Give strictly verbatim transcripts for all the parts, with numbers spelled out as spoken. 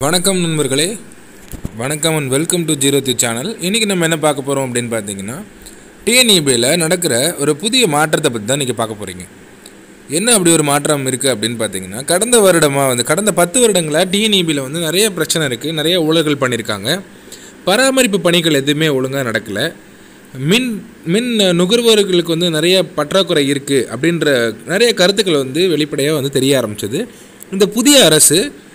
வணக்கம் நண்பர்களே, வணக்கம் and welcome to zero three channel. இன்றைக்கி நம்ம என்ன பார்க்க போகிறோம் அப்படின்னு பார்த்தீங்கன்னா, டிஎன்இபியில் நடக்கிற ஒரு புதிய மாற்றத்தை பற்றி தான் இன்றைக்கி பார்க்க போகிறீங்க. என்ன அப்படி ஒரு மாற்றம் இருக்குது அப்படின்னு பார்த்தீங்கன்னா, கடந்த வருடமாக வந்து கடந்த பத்து வருடங்களாக டிஎன்இபியில் வந்து நிறைய பிரச்சனை இருக்குது, நிறைய ஊழல்கள் பண்ணியிருக்காங்க. பராமரிப்பு பணிகள் எதுவுமே ஒழுங்காக நடக்கலை. மின் மின் நுகர்வோர்களுக்கு வந்து நிறைய பற்றாக்குறை இருக்குது அப்படின்ற நிறைய கருத்துக்கள் வந்து வெளிப்படையாக வந்து தெரிய ஆரம்பிச்சது. இந்த புதிய அரசு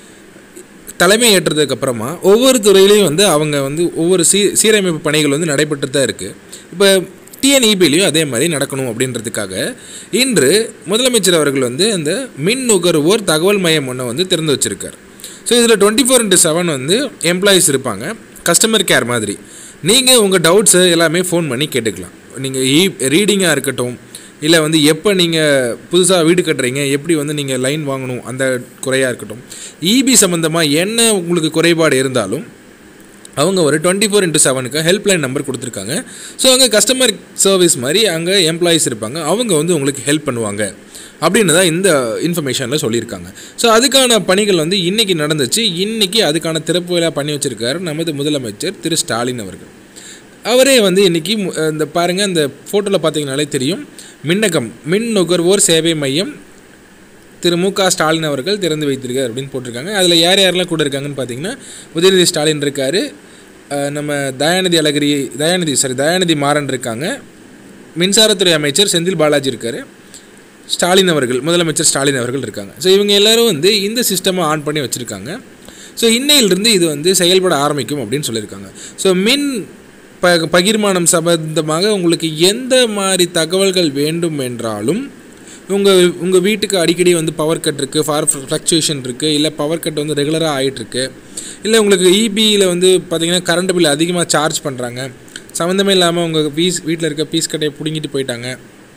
தலைமை ஏற்றதுக்கப்புறமா ஒவ்வொரு துறையிலையும் வந்து அவங்க வந்து ஒவ்வொரு சீ சீரமைப்பு பணிகள் வந்து நடைபெற்று தான் இருக்குது. இப்போ டிஎன்இபிலையும் அதே மாதிரி நடக்கணும் அப்படின்றதுக்காக இன்று முதலமைச்சர் அவர்கள் வந்து அந்த மின் நுகர்வோர் தகவல் மையம் ஒன்று வந்து திறந்து வச்சுருக்கார். ஸோ இதில் டுவெண்ட்டி ஃபோர் இன்ட்டு செவன் வந்து எம்ப்ளாயீஸ் இருப்பாங்க, கஸ்டமர் கேர் மாதிரி. நீங்கள் உங்கள் டவுட்ஸு எல்லாமே ஃபோன் பண்ணி கேட்டுக்கலாம். நீங்கள் இ ரீடிங்காக இருக்கட்டும், இல்லை வந்து எப்போ நீங்கள் புதுசாக வீடு கட்டுறீங்க, எப்படி வந்து நீங்கள் லைன் வாங்கணும் அந்த குறையாக இருக்கட்டும், இபி சம்மந்தமாக என்ன உங்களுக்கு குறைபாடு இருந்தாலும் அவங்க ஒரு டுவெண்ட்டி ஃபோர் இன்ட்டு செவனுக்கு ஹெல்ப்லைன் நம்பர் கொடுத்துருக்காங்க. ஸோ அங்கே கஸ்டமர் சர்வீஸ் மாதிரி அங்கே எம்ப்ளாயீஸ் இருப்பாங்க, அவங்க வந்து உங்களுக்கு ஹெல்ப் பண்ணுவாங்க அப்படின்னு தான் இந்த இன்ஃபர்மேஷனில் சொல்லியிருக்காங்க. ஸோ அதுக்கான பணிகள் வந்து இன்றைக்கி நடந்துச்சு. இன்றைக்கி அதுக்கான திறப்பு விழா பண்ணி வச்சுருக்காரு நமது முதலமைச்சர் திரு ஸ்டாலின் அவர்கள். அவரே வந்து இன்றைக்கி இந்த பாருங்கள், இந்த ஃபோட்டோவில் பார்த்தீங்கனாலே தெரியும், மின்னகம் மின் நுகர்வோர் சேவை மையம் திரு மு க ஸ்டாலின் அவர்கள் திறந்து வைத்திருக்கார் அப்படின்னு போட்டிருக்காங்க. அதில் யார் யாரெல்லாம் கூட இருக்காங்கன்னு பார்த்தீங்கன்னா, உதயநிதி ஸ்டாலின் இருக்கார், நம்ம தயாநிதி அழகிரி தயாநிதி சாரி தயாநிதி மாறன் இருக்காங்க, மின்சாரத்துறை அமைச்சர் செந்தில் பாலாஜி இருக்கார், ஸ்டாலின் அவர்கள் முதலமைச்சர் ஸ்டாலின் அவர்கள் இருக்காங்க. ஸோ இவங்க எல்லோரும் வந்து இந்த சிஸ்டமை ஆன் பண்ணி வச்சுருக்காங்க. ஸோ இன்னையிலிருந்து இது வந்து செயல்பட ஆரம்பிக்கும் அப்படின்னு சொல்லியிருக்காங்க. ஸோ மின் ப பகிர்மானம் சம்பந்தமாக உங்களுக்கு எந்த மாதிரி தகவல்கள் வேண்டும் என்றாலும், உங்கள் உங்கள் வீட்டுக்கு அடிக்கடி வந்து பவர் கட் இருக்குது, ஃபார் ஃப்ளக்சுவேஷன் இருக்குது, இல்லை பவர் கட் வந்து ரெகுலராக ஆகிட்டுருக்கு, இல்லை உங்களுக்கு இபியில் வந்து பார்த்திங்கன்னா கரண்ட் பில் அதிகமாக சார்ஜ் பண்ணுறாங்க, சம்மந்தமே இல்லாமல் உங்கள் பீஸ் வீட்டில் இருக்க பீஸ் கட்டையை பிடுங்கிட்டு போயிட்டாங்க,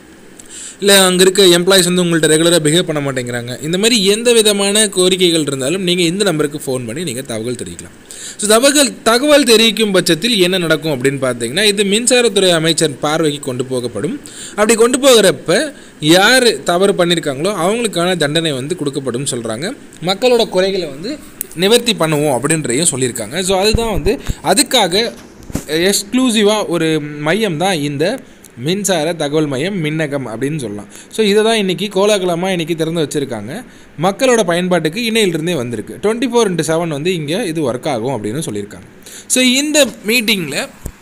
இல்லை அங்கே இருக்க எம்ப்ளாயிஸ் வந்து உங்கள்கிட்ட ரெகுலராக பிஹேவ் பண்ண மாட்டேங்கிறாங்க, இந்த மாதிரி எந்த விதமான கோரிக்கைகள் இருந்தாலும் நீங்கள் இந்த நம்பருக்கு ஃபோன் பண்ணி நீங்கள் தகவல் தெரிவிக்கலாம். ஸோ தகவல் தகவல் தெரிவிக்கும் பட்சத்தில் என்ன நடக்கும் அப்படின்னு பார்த்தீங்கன்னா, இது மின்சாரத்துறை அமைச்சர் பார்வைக்கு கொண்டு போகப்படும். அப்படி கொண்டு போகிறப்ப யார் தவறு பண்ணியிருக்காங்களோ அவங்களுக்கான தண்டனை வந்து கொடுக்கப்படும் சொல்கிறாங்க. மக்களோட குறைகளை வந்து நிவர்த்தி பண்ணுவோம் அப்படின்றதையும் சொல்லியிருக்காங்க. ஸோ அதுதான் வந்து அதுக்காக எக்ஸ்க்ளூசிவாக ஒரு மையம் தான் இந்த மின்சார தகவல் மையம் மின்னகம் அப்படின்னு சொல்லலாம். ஸோ இதை தான் இன்றைக்கி கோலாகலமாக இன்றைக்கி திறந்து வச்சுருக்காங்க. மக்களோட பயன்பாட்டுக்கு இன்னையிலிருந்தே வந்திருக்கு. டுவெண்ட்டி ஃபோர் இன்ட்டு செவன் வந்து இங்கே இது ஒர்க் ஆகும் அப்படின்னு சொல்லியிருக்காங்க. ஸோ இந்த மீட்டிங்கில்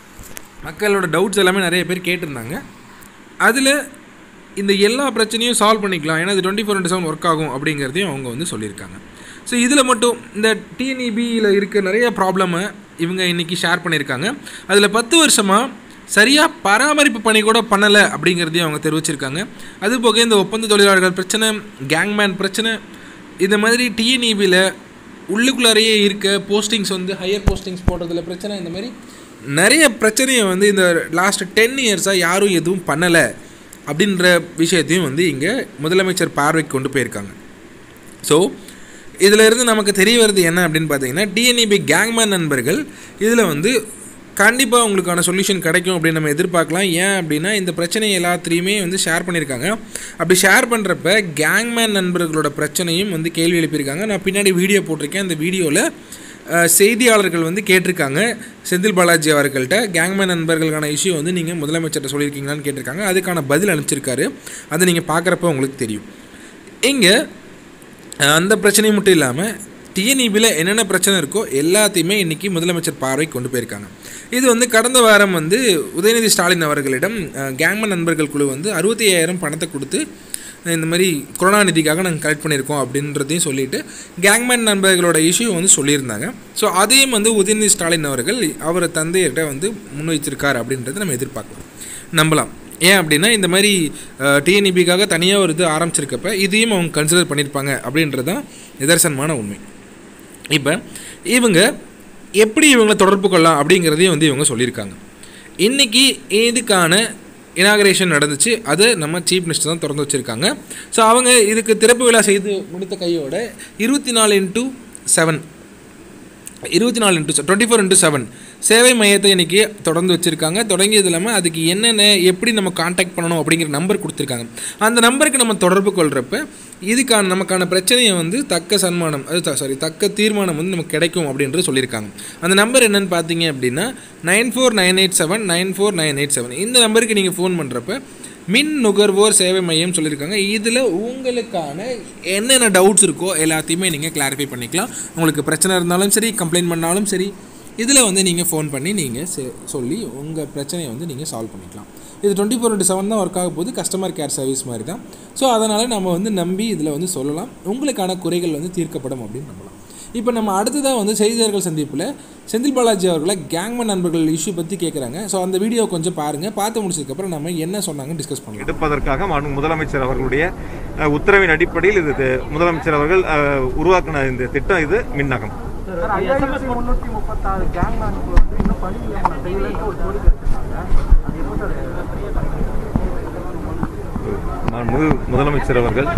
மக்களோட டவுட்ஸ் எல்லாமே நிறைய பேர் கேட்டிருந்தாங்க. அதில் இந்த எல்லா பிரச்சனையும் சால்வ் பண்ணிக்கலாம், ஏன்னா இது twenty four into seven work ஆகும் அப்படிங்கிறதையும் அவங்க வந்து சொல்லியிருக்காங்க. ஸோ இதில் மட்டும் இந்த டிஎன்இபியில் இருக்க நிறைய ப்ராப்ளமை இவங்க இன்றைக்கி ஷேர் பண்ணியிருக்காங்க. அதில் பத்து வருஷமாக சரியாக பராமரிப்பு பணி கூட பண்ணலை அப்படிங்கிறதையும் அவங்க தெரிவிச்சிருக்காங்க. அதுபோக இந்த ஒப்பந்த தொழிலாளர்கள் பிரச்சனை, கேங்மேன் பிரச்சனை, இந்த மாதிரி டிஎன்இபியில் உள்ளுக்குள்ளாரையே இருக்க போஸ்டிங்ஸ் வந்து ஹையர் போஸ்டிங்ஸ் போடுறதுல பிரச்சனை, இந்த மாதிரி நிறைய பிரச்சனையை வந்து இந்த லாஸ்ட் டென் இயர்ஸாக யாரும் எதுவும் பண்ணலை அப்படின்ற விஷயத்தையும் வந்து இங்கே முதலமைச்சர் பார்வைக்கு கொண்டு போயிருக்காங்க. ஸோ இதில் இருந்து நமக்கு தெரிய வருது என்ன அப்படின்னு பார்த்தீங்கன்னா, டிஎன்இபி கேங்மேன் நண்பர்கள் இதில் வந்து கண்டிப்பாக உங்களுக்கான சொல்யூஷன் கிடைக்கும் அப்படின்னு நம்ம எதிர்பார்க்கலாம். ஏன் அப்படின்னா, இந்த பிரச்சனை எல்லாத்திலையுமே வந்து ஷேர் பண்ணியிருக்காங்க. அப்படி ஷேர் பண்ணுறப்ப கேங்மேன் நண்பர்களோட பிரச்சனையும் வந்து கேள்வி எழுப்பியிருக்காங்க. நான் பின்னாடி வீடியோ போட்டிருக்கேன். அந்த வீடியோவில் செய்தியாளர்கள் வந்து கேட்டிருக்காங்க செந்தில் பாலாஜி அவர்கள்ட்ட, கேங்மேன் நண்பர்களுக்கான இஷ்யூ வந்து நீங்கள் முதலமைச்சர்கிட்ட சொல்லியிருக்கீங்களான்னு கேட்டிருக்காங்க. அதுக்கான பதில் அனுப்பிச்சிருக்காரு. அதை நீங்கள் பார்க்குறப்ப உங்களுக்கு தெரியும். இங்கே அந்த பிரச்சனை மட்டும் இல்லாமல் டிஎன்இபியில் என்னென்ன பிரச்சனை இருக்கோ எல்லாத்தையுமே இன்றைக்கி முதலமைச்சர் பார்வைக்கு கொண்டு போயிருக்காங்க. இது வந்து கடந்த வாரம் வந்து உதயநிதி ஸ்டாலின் அவர்களிடம் கேங்மேன் நண்பர்கள் குழு வந்து அறுபத்தி ஐயாயிரம் பணத்தை கொடுத்து இந்த மாதிரி கொரோனா நிதிக்காக நாங்கள் கலெக்ட் பண்ணியிருக்கோம் அப்படின்றதையும் சொல்லிவிட்டு கேங்மேன் நண்பர்களோட இஷ்யூ வந்து சொல்லியிருந்தாங்க. ஸோ அதையும் வந்து உதயநிதி ஸ்டாலின் அவர்கள் அவர் தந்தையிட்ட வந்து முன்வைச்சிருக்கார் அப்படின்றத நம்ம எதிர்பார்க்கலாம், நம்பலாம். ஏன் அப்படின்னா, இந்த மாதிரி டிஎன்இபிக்காக தனியாக ஒரு இது ஆரம்பிச்சிருக்கப்ப இதையும் அவங்க கன்சிடர் பண்ணியிருப்பாங்க அப்படின்றது தான் நிதர்சனமான உண்மை. இப்போ இவங்க எப்படி இவங்களை தொடர்பு கொள்ளலாம் அப்படிங்கிறதையும் வந்து இவங்க சொல்லியிருக்காங்க. இன்றைக்கி இதுக்கான இனாகரேஷன் நடந்துச்சு, அதை நம்ம சீஃப் மினிஸ்டர் தான் திறந்து வச்சுருக்காங்க. ஸோ அவங்க இதுக்கு திறப்பு விழா செய்து முடித்த கையோட இருபத்தி நாலு இன்ட்டு செவன் இருபத்தி நாலு into twenty four into seven சேவை மையத்தை இன்றைக்கி தொடர்ந்து வச்சுருக்காங்க. தொடங்கியது இல்லாமல் அதுக்கு என்னென்ன எப்படி நம்ம காண்டாக்ட் பண்ணணும் அப்படிங்கிற நம்பர் கொடுத்துருக்காங்க. அந்த நம்பருக்கு நம்ம தொடர்பு கொள்கிறப்ப இதுக்கான நமக்கான பிரச்சனையை வந்து தக்க சன்மானம் அது சாரி தக்க தீர்மானம் வந்து நமக்கு கிடைக்கும் அப்படின்றது சொல்லியிருக்காங்க. அந்த நம்பர் என்னென்னு பார்த்தீங்க அப்படின்னா nine four nine eight seven nine four nine eight seven இந்த நம்பருக்கு நீங்கள் ஃபோன் பண்ணுறப்ப மின் நுகர்வோர் சேவை மையம் சொல்லியிருக்காங்க. இதில் உங்களுக்கான என்னென்ன டவுட்ஸ் இருக்கோ எல்லாத்தையுமே நீங்கள் கிளாரிஃபை பண்ணிக்கலாம். உங்களுக்கு பிரச்சனை இருந்தாலும் சரி, கம்ப்ளைண்ட் பண்ணாலும் சரி, இதில் வந்து நீங்கள் ஃபோன் பண்ணி நீங்கள் சொல்லி உங்கள் பிரச்சனையை வந்து நீங்கள் சால்வ் பண்ணிக்கலாம். இது டுவெண்ட்டி ஃபோர் இன்ட்டு செவன் தான் ஒர்க் ஆக போகுது, கஸ்டமர் கேர் சர்வீஸ் மாதிரி தான். ஸோ அதனால் நம்ம வந்து நம்பி இதில் வந்து சொல்லலாம், உங்களுக்கான குறைகள் வந்து தீர்க்கப்படும் அப்படின்னு நம்பலாம். இப்போ நம்ம அடுத்ததாக வந்து செய்தியாளர்கள் சந்திப்பில் செந்தில் பாலாஜி அவர்களை கேங்மேன் நண்பர்கள் இஷ்யூ பற்றி கேட்குறாங்க. ஸோ அந்த வீடியோ கொஞ்சம் பாருங்கள். பார்த்து முடிச்சதுக்கப்புறம் நம்ம என்ன சொன்னாங்கன்னு டிஸ்கஸ் பண்ணலாம். எடுப்பதற்காக முதலமைச்சர் அவர்களுடைய உத்தரவின் அடிப்படையில் இது முதலமைச்சர் அவர்கள் உருவாக்கின இந்த திட்டம் இது மின்னகம். முதலமைச்சர் அவர்கள்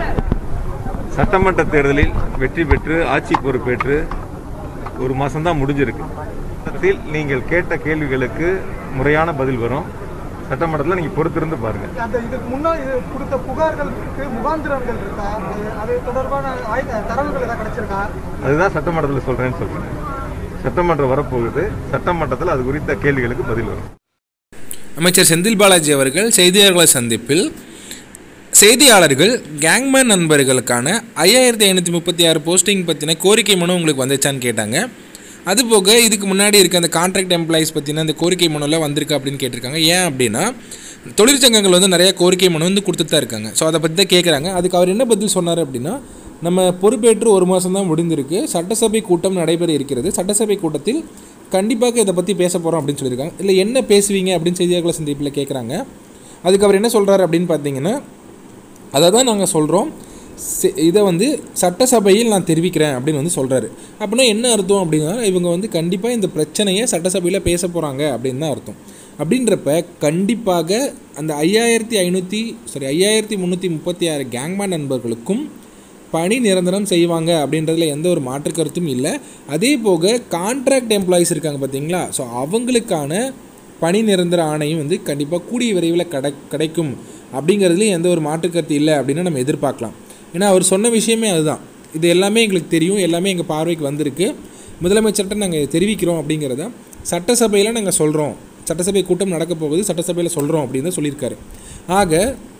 சட்டமன்ற தேர்தலில் வெற்றி பெற்று ஆட்சி பொறுப்பேற்று ஒரு மாதம்தான் முடிஞ்சிருக்கு. நீங்கள் கேட்ட கேள்விகளுக்கு முறையான பதில் வரும். சட்டமன்றத்தில் நீங்கள் பொறுத்திருந்து பாருங்க. இதுக்கு முன்னாடி கொடுத்த புகார்களுக்கு முகாந்திரங்கள் இருக்கா, அது தொடர்பான தரவுகள் ஏதாவது கிடைச்சிருக்கா? அதுதான் சட்டமன்றத்தில் சொல்றேன்னு சொல்றேன். சட்டமன்றம் வரப்போகுது, சட்டமன்றத்தில் அது குறித்த கேள்விகளுக்கு பதில் வரும். அமைச்சர் செந்தில் பாலாஜி அவர்கள் செய்தியாளர்கள் சந்திப்பில் செய்தியாளர்கள் கேங்மேன் நண்பர்களுக்கான ஐயாயிரத்தி ஐநூற்றி முப்பத்தி ஆறு போஸ்டிங் பற்றின கோரிக்கை மனு உங்களுக்கு வந்துச்சான்னு கேட்டாங்க. அதுபோக இதுக்கு முன்னாடி இருக்க அந்த கான்ட்ராக்ட் எம்ப்ளாயிஸ் பற்றின அந்த கோரிக்கை மனுவில் வந்திருக்கு அப்படின்னு கேட்டிருக்காங்க. ஏன் அப்படின்னா தொழிற்சங்கங்கள் வந்து நிறையா கோரிக்கை மனு வந்து கொடுத்துட்டு தான் இருக்காங்க. ஸோ அதை பற்றி தான் கேட்குறாங்க. அதுக்கு அவர் என்ன பதில் சொன்னார் அப்படின்னா, நம்ம பொறுப்பேற்று ஒரு மாதம் தான் முடிந்திருக்கு, சட்டசபை கூட்டம் நடைபெற இருக்கிறது, சட்டசபை கூட்டத்தில் கண்டிப்பாக இதை பற்றி பேச போகிறோம் அப்படின்னு சொல்லியிருக்காங்க. இல்லை என்ன பேசுவீங்க அப்படின்னு செய்தியாளர்கள் சந்திப்பில் கேட்குறாங்க. அதுக்கு அவர் என்ன சொல்கிறார் அப்படின்னு பார்த்தீங்கன்னா, அதை தான் நாங்கள் சொல்கிறோம், இதை வந்து சட்டசபையில் நான் தெரிவிக்கிறேன் அப்படின்னு வந்து சொல்கிறாரு. அப்படின்னா என்ன அர்த்தம் அப்படின்னா, இவங்க வந்து கண்டிப்பாக இந்த பிரச்சனையை சட்டசபையில் பேச போகிறாங்க அப்படின்னு தான் அர்த்தம். அப்படின்றப்ப கண்டிப்பாக அந்த ஐயாயிரத்தி ஐநூற்றி சாரி ஐயாயிரத்தி முந்நூற்றி முப்பத்தி ஆறு கேங்மேன் நண்பர்களுக்கும் பணி நிரந்தரம் செய்வாங்க அப்படின்றதுல எந்த ஒரு மாற்று கருத்தும் இல்லை. அதே போக கான்ட்ராக்ட் எம்ப்ளாயிஸ் இருக்காங்க பார்த்தீங்களா, ஸோ அவங்களுக்கான பணி நிரந்தர ஆணையும் வந்து கண்டிப்பாக கூடிய விரைவில் கடை கிடைக்கும் அப்படிங்கிறதுலேயும் எந்த ஒரு மாற்று கருத்து இல்லை அப்படின்னு நம்ம எதிர்பார்க்கலாம். ஏன்னா அவர் சொன்ன விஷயமே அதுதான். இது எல்லாமே எங்களுக்கு தெரியும், எல்லாமே எங்கள் பார்வைக்கு வந்திருக்கு, முதலமைச்சர்கிட்ட நாங்கள் தெரிவிக்கிறோம் அப்படிங்கிறத சட்டசபையில் நாங்கள் சொல்கிறோம், சட்டசபை கூட்டம் நடக்க போகுது, சட்டசபையில் சொல்கிறோம் அப்படின்னு தான் சொல்லியிருக்காரு. ஆக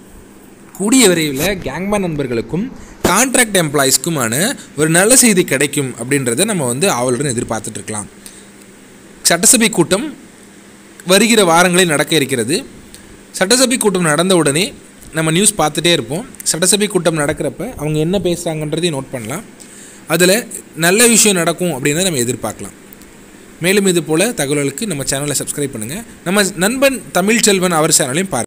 கூடிய விரைவில் கேங்மேன் நண்பர்களுக்கும் கான்ட்ராக்ட் எம்ப்ளாயிஸ்க்குமான ஒரு நல்ல செய்தி கிடைக்கும் அப்படின்றத நம்ம வந்து அவளுடன் எதிர்பார்த்துட்ருக்கலாம். சட்டசபை கூட்டம் வருகிற வாரங்களில் நடக்க இருக்கிறது. சட்டசபை கூட்டம் நடந்த உடனே நம்ம நியூஸ் பார்த்துட்டே இருப்போம். சட்டசபை கூட்டம் நடக்கிறப்ப அவங்க என்ன பேசுகிறாங்கன்றதையும் நோட் பண்ணலாம். அதில் நல்ல விஷயம் நடக்கும் அப்படின்னு நம்ம எதிர்பார்க்கலாம். மேலும் இது போல் தகவல்களுக்கு நம்ம சேனலை சப்ஸ்கிரைப் பண்ணுங்கள். நம்ம நண்பன் தமிழ் செல்வன் அவர் சேனலையும் பாருங்கள்.